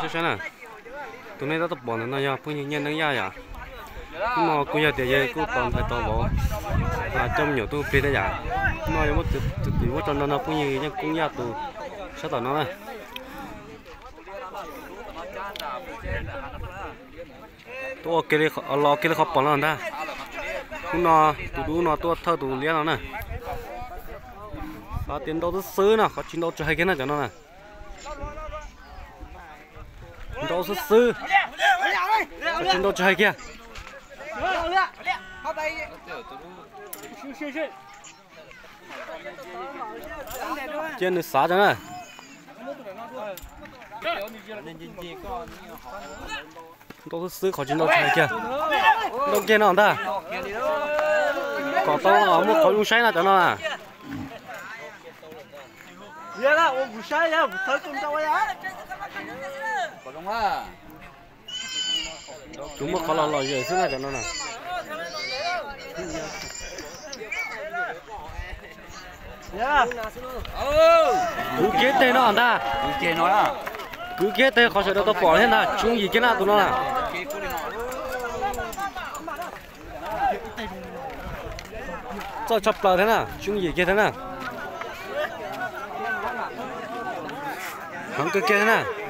sao sao nè tụi này tập bỏ nó ya bây giờ nhân nó ya ya nó cũng ya để giờ cũng toàn phải toàn bỏ trong nhiều tôi biết đấy ya nó giống như từ quá trong nó cũng như cũng ya từ sao tao nó này tôi cái này lo cái này khó bỏ lắm ta nó tụi nó tôi thơ tụi liên nó nè tiền đâu tôi xứ nè có chín đâu chơi cái này cho nó nè đâu tôi xứ có chín đâu chơi kia trên được xả cho này đâu tôi xứ có chín đâu chơi kia đâu kia nào ta có tao một có dùng say nào cho nó à giờ là ông sai ya, thấy con cháu ya. có đúng ha chúng mà khó là gì xứ này cho nó nè Ya. cứ kết tên nó ta kia nói à cứ kết tên khó sẽ đâu tao bỏ hết nè chung gì cái nào tụi nó nè cho chập là thế nào chung gì kia thế nào hắn cứ kia thế nào